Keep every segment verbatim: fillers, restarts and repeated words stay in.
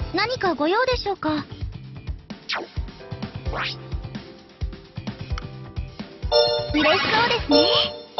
何かご用でしょうか？嬉しそうですね。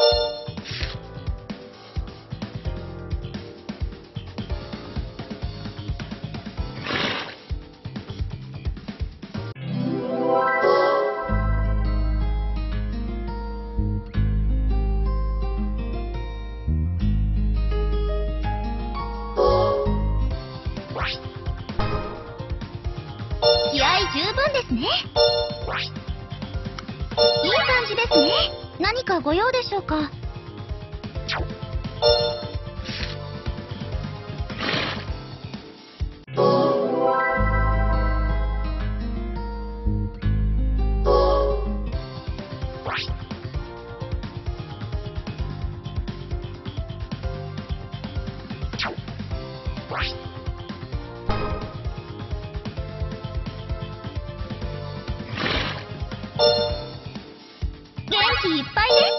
気合十分ですね。いい感じですね。何かご用でしょうか？元気いっぱいです。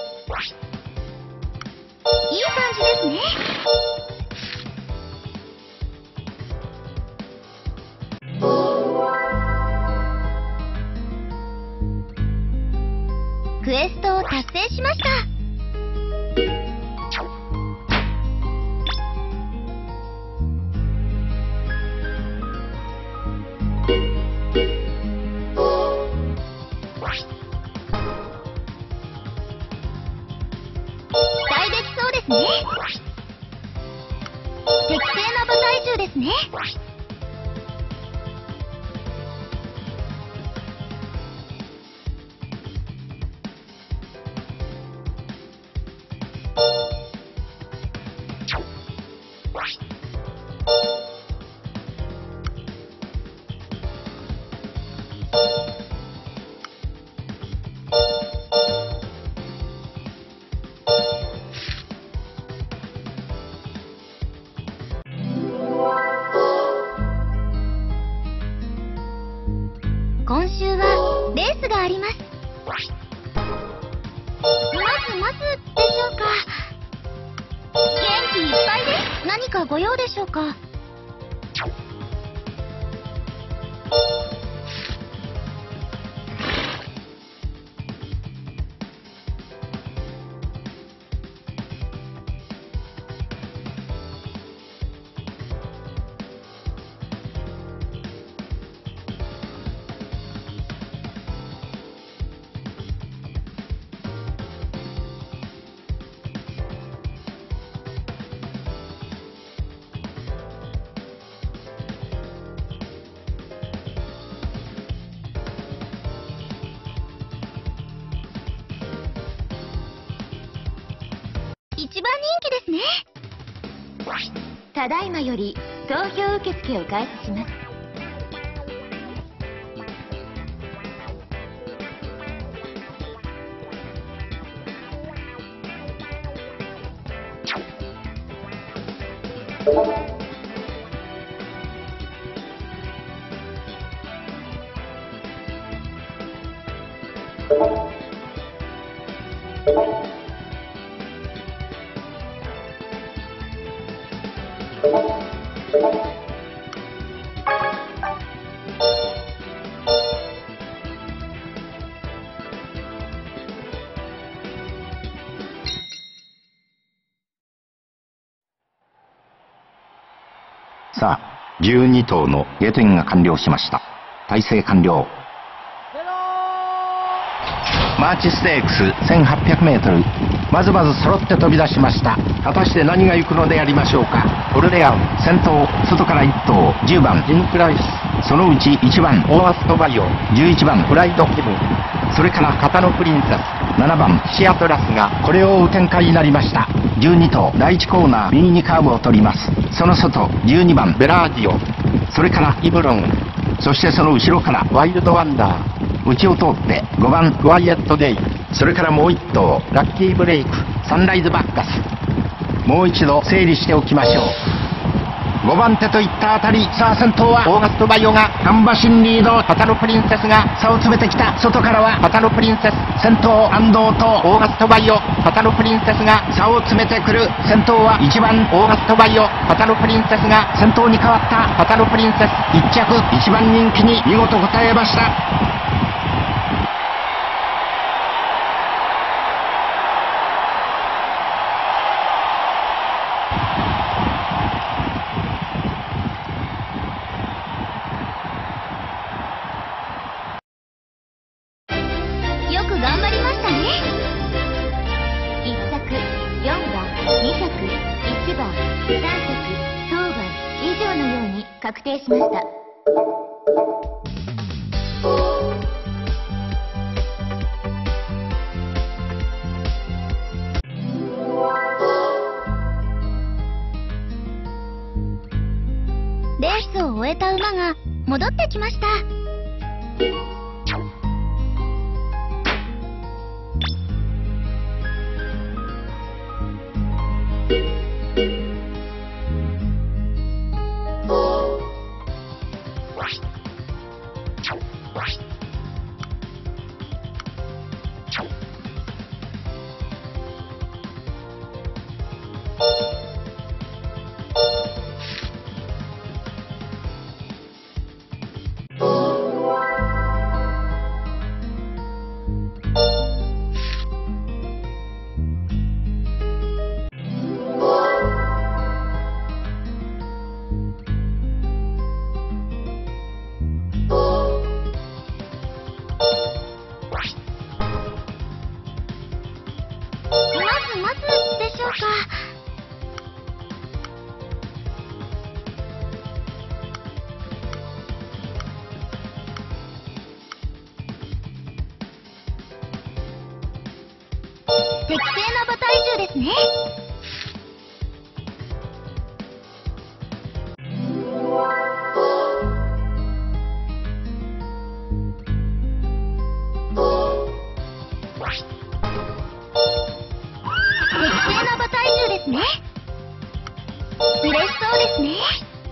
いい感じですね。クエストを達成しました。期待できそうですね。適正な部隊中ですね。今週はレースがあります。ますますでしょうか？元気いっぱいです。何かご用でしょうか？一番人気ですね。ただいまより投票受付を開始します。 さあ、じゅうに頭のゲートインが完了しました。体制完了。マーチステークスせんはっぴゃくメートル、まずまず揃って飛び出しました。果たして何が行くのでありましょうか。オルレアン先頭、外からいっ頭、じゅうばんジンクライス、そのうちいちばんオーアストバイオ、じゅういちばんフライド気分、それから片のプリンセス、ななばんシアトラスがこれを追う展開になりました。じゅうに頭、だいいちコーナー右にカーブを取ります。その外、じゅうにばんベラーディオ、それからイブロン、そしてその後ろからワイルドワンダー、内を通ってごばんクワイエットデイ、それからもういっ頭ラッキーブレイク、サンライズバッカス。もう一度整理しておきましょう。 ごばん手といったあたり。さあ先頭はオーガストバイオが半馬身リード。パタノプリンセスが差を詰めてきた。外からはパタノプリンセス先頭。安藤とオーガストバイオ、パタノプリンセスが差を詰めてくる。先頭はいちばんオーガストバイオ、パタノプリンセスが先頭に変わった。パタノプリンセスいっ着いちばん人気に見事応えました。 よく頑張りましたね。いっ着よんばん、に着いちばん、さん着当番以上のように確定しました。レースを終えた馬が戻ってきました。まずでしょうか。適正な馬体重ですね。嬉しそうですね。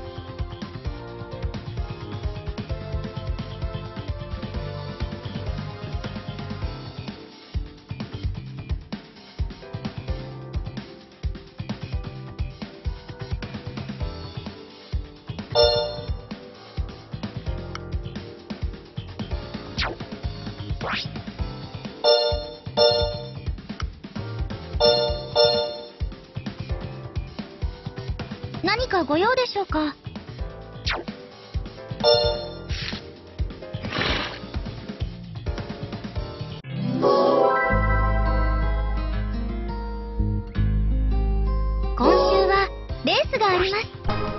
何かご用でしょうか。今週はレースがあります。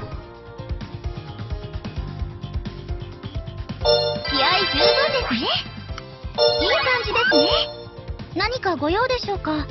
気合十分ですね。いい感じですね。何かご用でしょうか。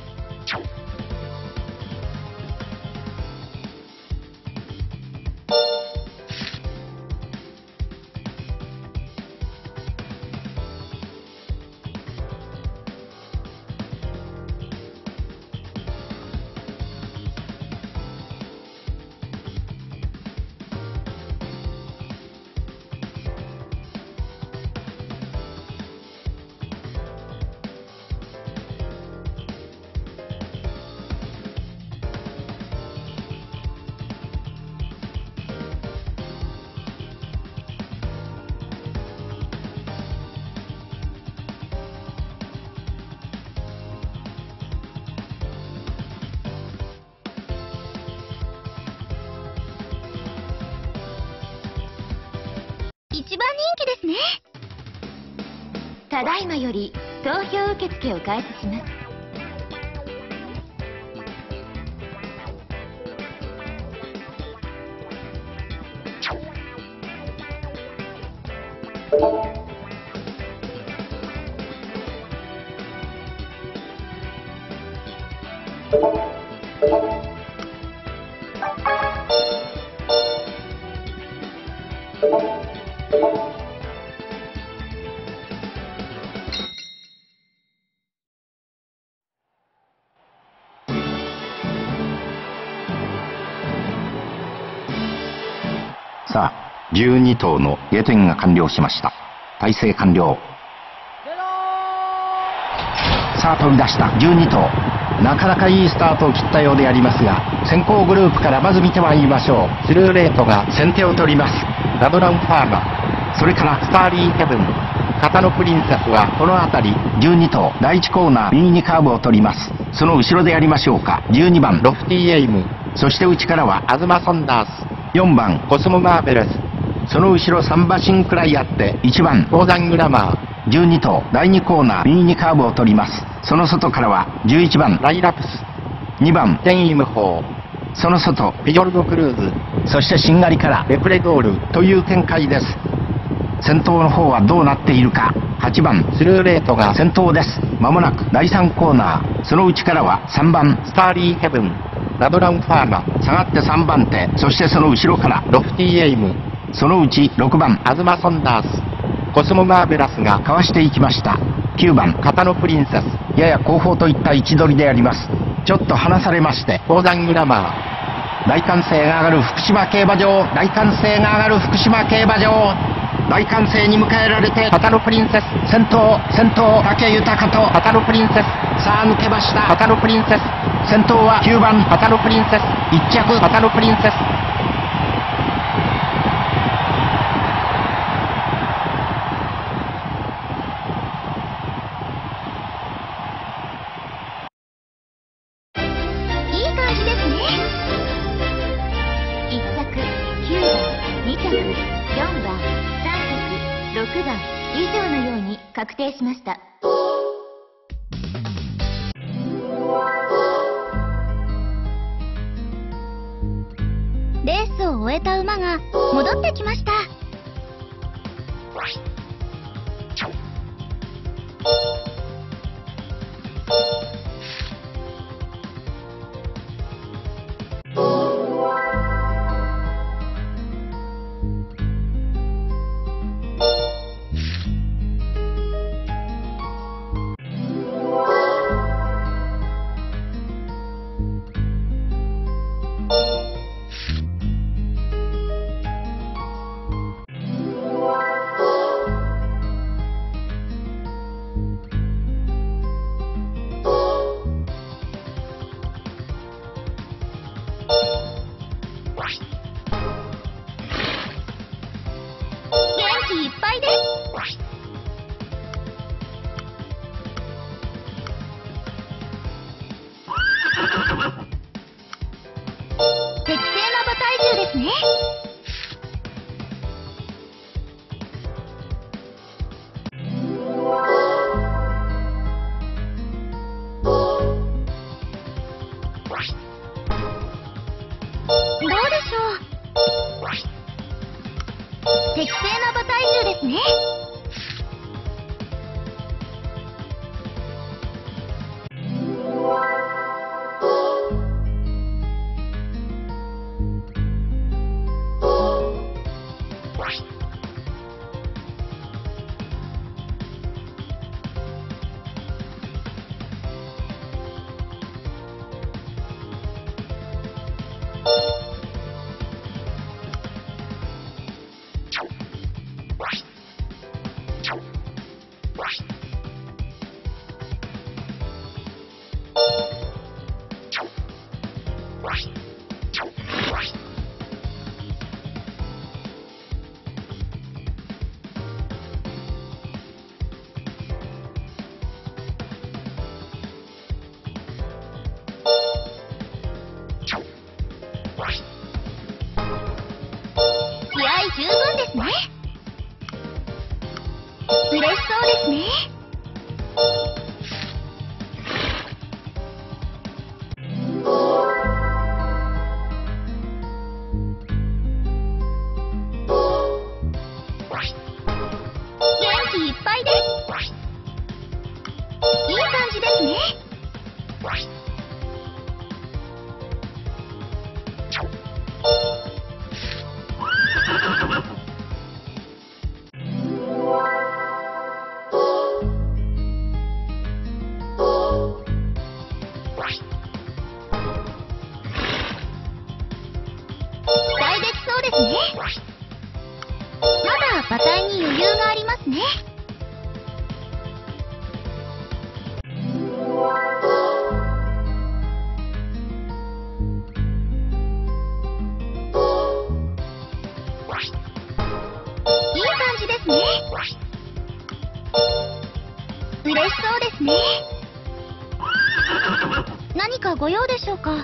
一番人気ですね。ただいまより投票受付を開始します。 さあ、じゅうに頭の下点が完了しました。体制完了。さあ飛び出したじゅうに頭。なかなかいいスタートを切ったようでありますが、先行グループからまず見てまいりましょう。スルーレートが先手を取ります。ラブラウンファーマー、それからスターリーヘブン、片野プリンセスはこの辺り。じゅうに頭だいいちコーナー右にカーブを取ります。その後ろでやりましょうか。じゅうにばんロフティーエイム、そして内からはアズマ・ソンダース、よんばんコスモ・マーベルス、その後ろさん馬身くらいあっていちばんオーザングラマー。じゅうに頭だいにコーナー右にカーブを取ります。その外からはじゅういちばんライラプス、にばんテンイムホー、その外フィヨルドクルーズ、そしてしんがりからレプレドールという展開です。先頭の方はどうなっているか。はちばんスルーレートが先頭です。まもなくだいさんコーナー、その内からはさんばんスターリーヘブン、ラブラウンファーマ下がってさんばん手、そしてその後ろからロフティーエイム、そのうちろくばんアズマ・ソンダース、コスモ・マーベラスがかわしていきました。きゅうばん片野プリンセス、やや後方といった位置取りであります。ちょっと離されましてオーザングラマー。大歓声が上がる福島競馬場、大歓声が上がる福島競馬場。大歓声に迎えられて片野プリンセス先頭、先頭武豊と片野プリンセス、さあ抜けました片野プリンセス。先頭はきゅうばん片野プリンセス、いっ着片野プリンセス。 ろくばん以上のように確定しました。レースを終えた馬が戻ってきました。いっぱいです。適正な馬体重ですね。どうでしょう。適正な馬体重ですね。気合十分ですね。嬉しそうですね。元気いっぱいです。いい感じですね。 馬体に余裕がありますね。いい感じですね。嬉しそうですね。何かご用でしょうか。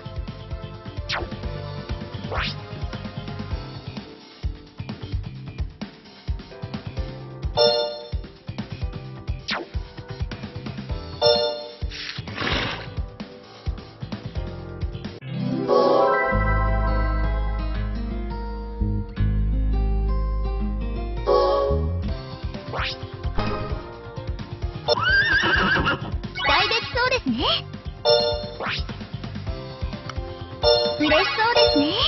期待できそうですね。嬉しそうですね。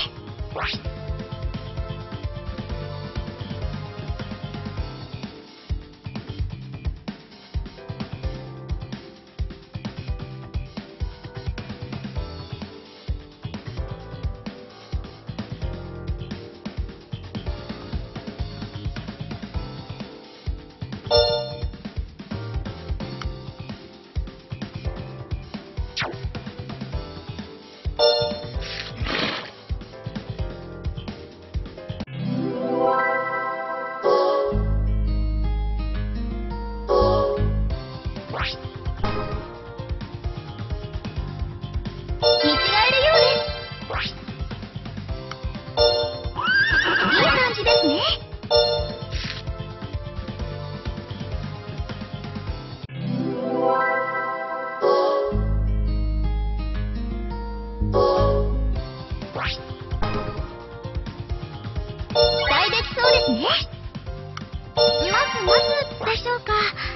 見違えるようです。いい感じですね。期待できそうですね。ますますでしょうか。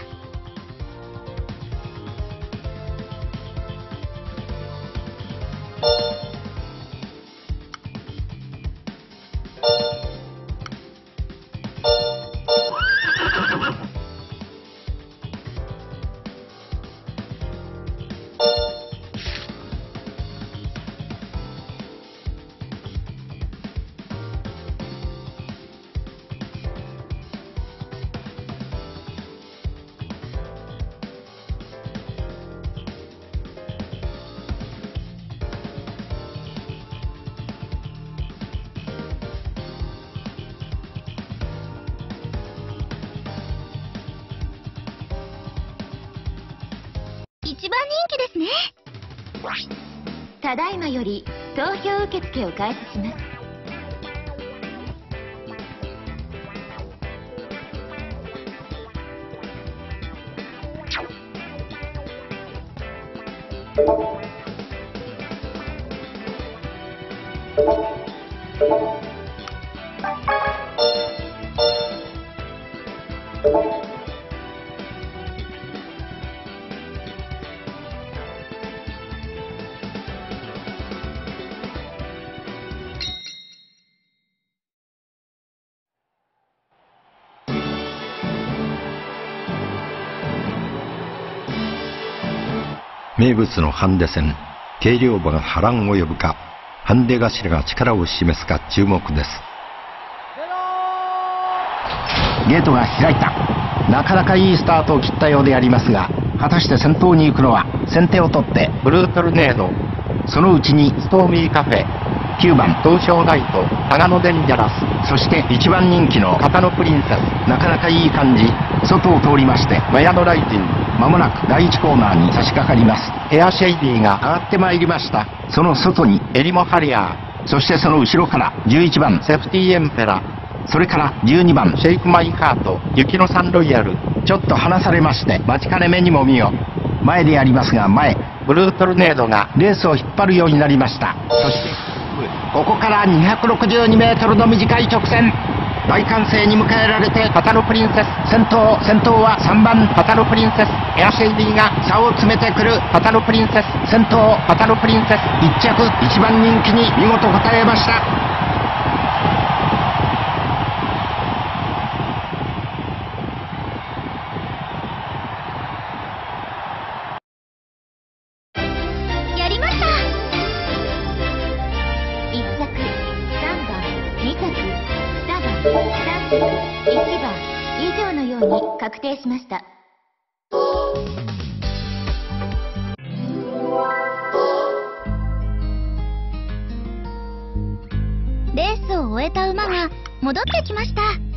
一番人気ですね。ただいまより投票受付を開始します。 名物のハンデ戦、軽量馬が波乱を呼ぶか、ハンデ頭が力を示すか注目です。ゲートが開いた。なかなかいいスタートを切ったようでありますが、果たして先頭に行くのは先手を取ってブルートルネード、そのうちにストーミーカフェ、きゅうばん東証ナイト、タガノデンジャラス、そしていちばん人気のカタノプリンセス。なかなかいい感じ。外を通りましてマヤノライジン、まもなくだいいちコーナーに差し掛かります。ヘアシェイディが上がってまいりました。その外にエリモハリアー、そしてその後ろからじゅういちばんセフティエンペラ、それからじゅうにばんシェイクマイハート、雪のサンロイヤル。ちょっと離されまして待ちかね目にも見よ。前でありますが前、ブルートルネードがレースを引っ張るようになりました。そしてここからにひゃくろくじゅうにメートルの短い直線、大歓声に迎えられてパタノプリンセス先頭。先頭はさんばんパタノプリンセス、エアシェイディが差を詰めてくる。パタノプリンセス先頭、パタノプリンセスいっ着、いちばん人気に見事応えました。 やりました。いっ着さんばん、に着にばん、さんいちばん以上のように確定しました。レースを終えた馬が戻ってきました。